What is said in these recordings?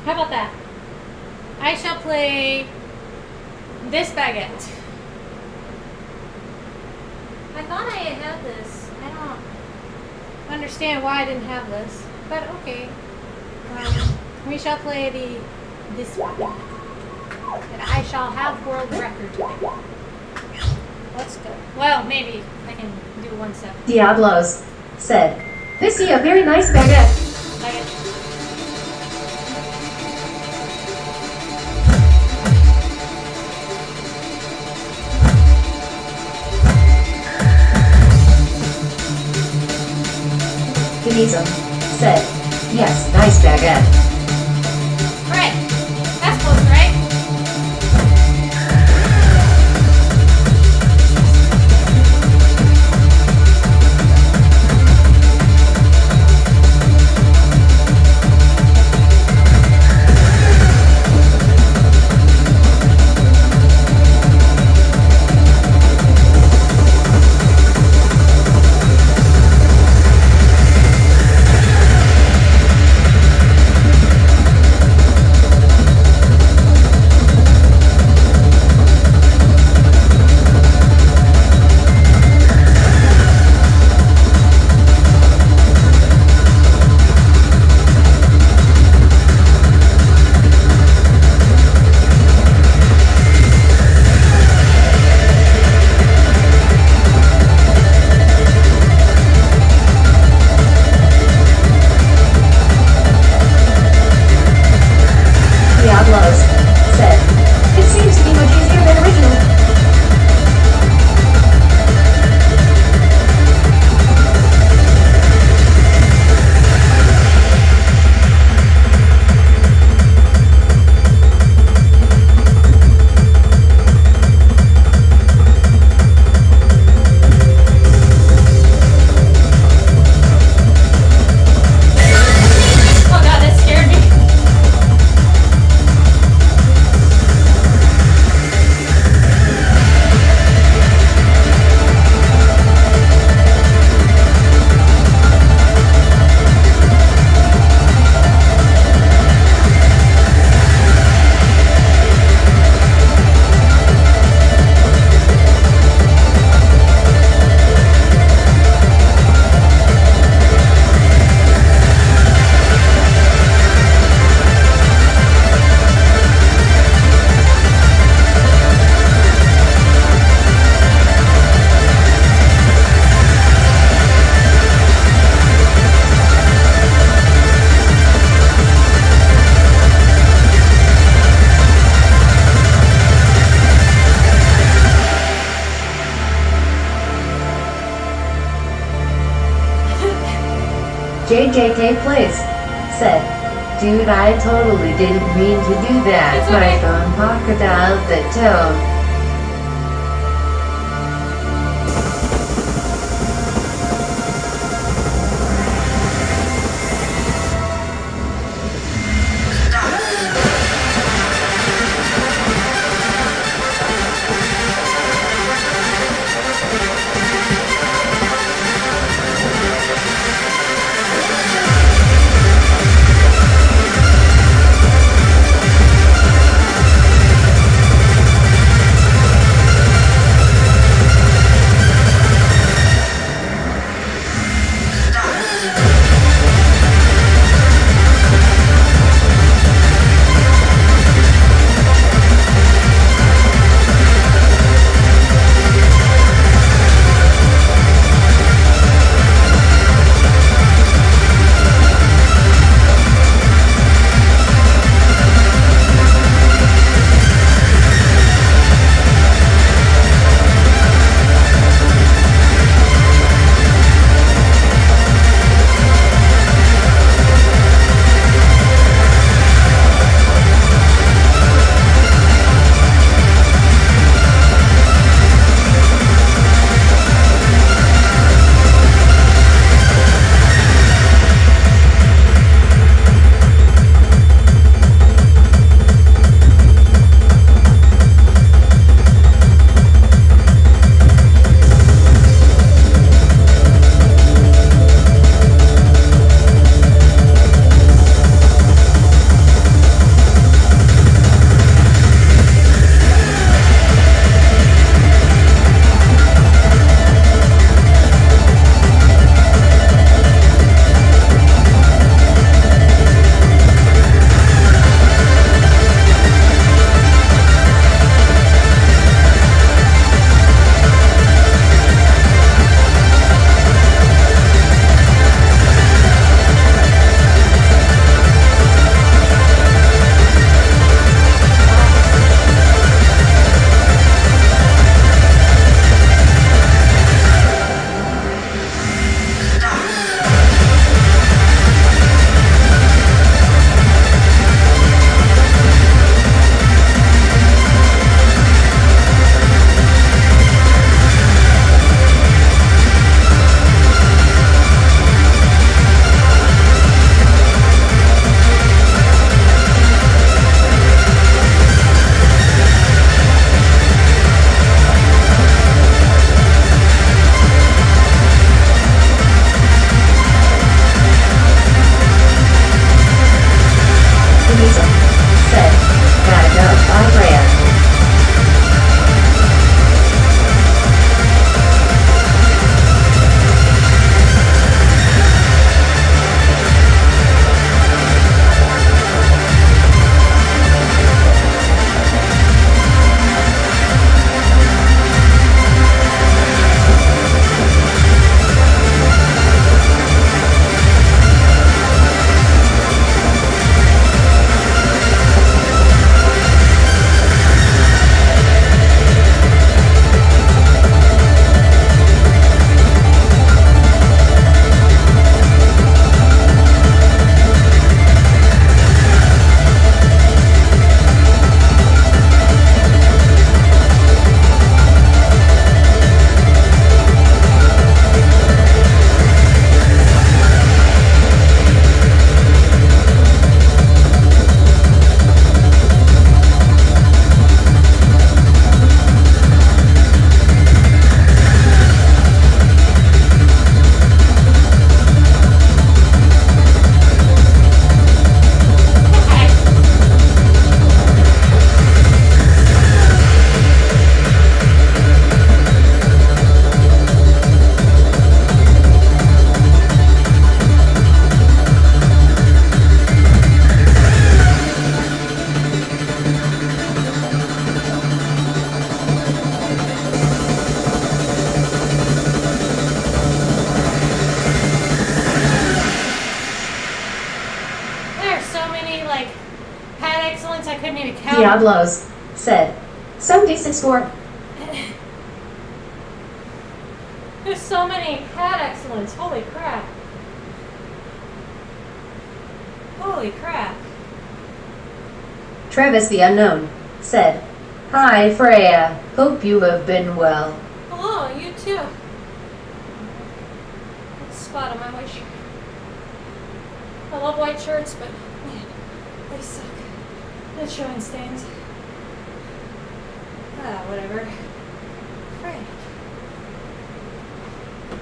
How about that? I shall play this baguette. I thought I had this. I don't understand why I didn't have this, but okay. We shall play this one. And I shall have world record today. Let's go. Well, maybe I can do 1 step. Diablos said, "This is a very nice baguette." Baguette. Denise said, "Yes, nice baguette." Alright. That's close, right? JJK Place said, "Dude, I totally didn't mean to do that. It's My okay. phone crocodiled the tone." music, said, gotta go, bye Freya. Diablos, said, some decent score. There's so many pad excellence. Holy crap. Holy crap. Travis the Unknown said, hi Freya, hope you have been well. Hello, you too. Let's spot on my white shirt. I love white shirts, but man, they suck. It's showing stains. Ah, whatever. Frank.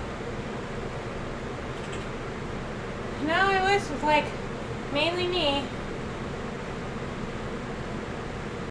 Now I wish with like mainly me